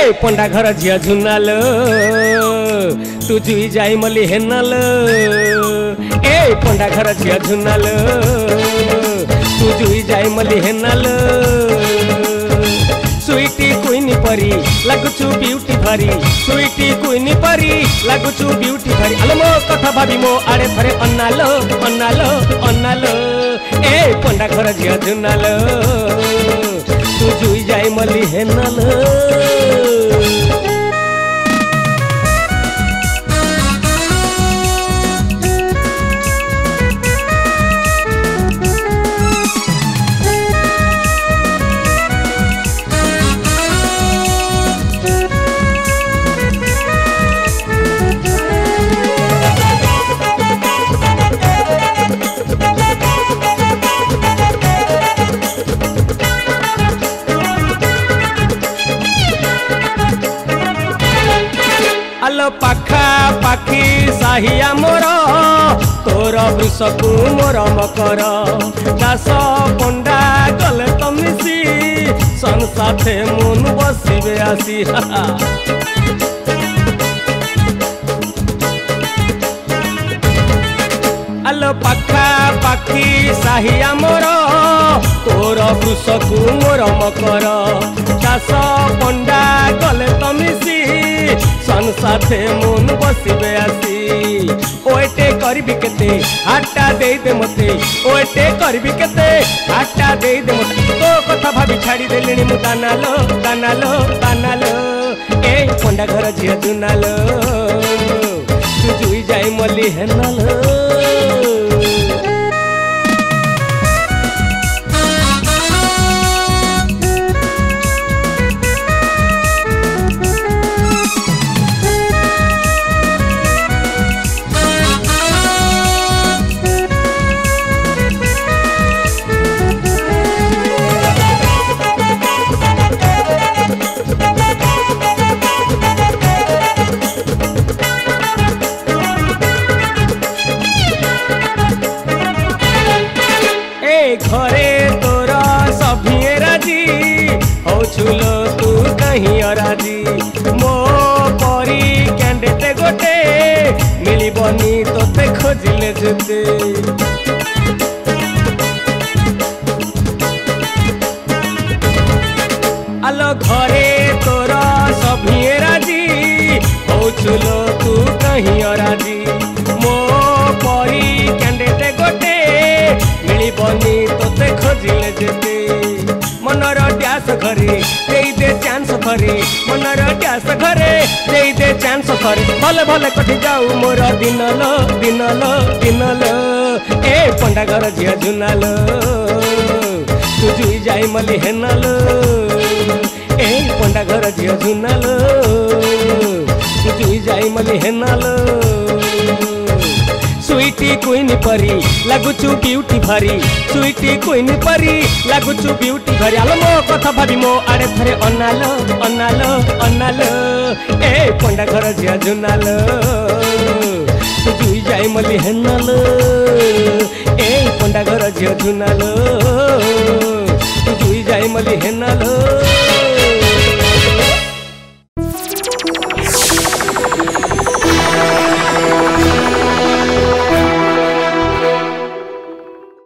पंडा घर झिया झुनाल तू जुई जाई मली हेनाल ए पंडा घर झिया झुनाल तू जुई जाई मली हेनाल स्वीटी क्वीनी परी लगुचु ब्यूटी भरी स्वीटी क्वीनी परी लगुचु ब्यूटी भरी आलो मो कथा भाभी मो आड़े थरे अन्नालो अन्नालो अन्नालो ए पंडा घर झिया झुनाल तू जुई जाई मली हेनाल आलो पाखा पाखी साहिया मोर तोर वृषकु मोर मकर दास पंडा गले तो मिसी सन साथे मुन बसिबे आसी आलो पाखा पाखी साहिया मोर तोर वृषकु मोर मकर दास पंडा गले तो मिसी सन साथे मुन बसिबे आसी ओएटे करबी केते हाटा दे दे मते ओएटे करबी केते हाटा दे दे मते तो कथा भाभी छाड़ी देलिनी मु दानालो दानालो दानालो ए पंडा घर झिया जुनालो तू जुई जाई मली हेनालो घरे तोरा सभिए राजी हो छुलो तू कहीं राजी मो परी कैंडेटे गोटे मिलबनी तोते खोजिले जेते आलो घरे तोरा सभिए राजी हो छुलो तू कहीं राजी मो परी कैंडेटे गोटे मिलबनी तोते खोजिले जेते मनर ड्यास घरे देई दे चांस घरे मनर ड्यास घरे देई दे चांस घरे भले भले कटि जाऊ मोर दिनलो दिनलो दिनलो ए पंडा घर झिया झुनाल तू जुई जाई मली हेनाल ए पंडा घर झिया झुनाल तू जुई जाई मली हेनाल स्वीटी क्वीनी परी लगुचु ब्यूटी भरी स्वीटी क्वीनी परी लगुचु ब्यूटी भरी आलो मो कथा भाभी मो आड़े थरे अन्नालो अन्नालो अन्नालो ए पंडा घर झिया झुनाल तू जुई जाई मली हेनाल ए पंडा घर झिया झुनाल तू जुई जाई मली हेनाल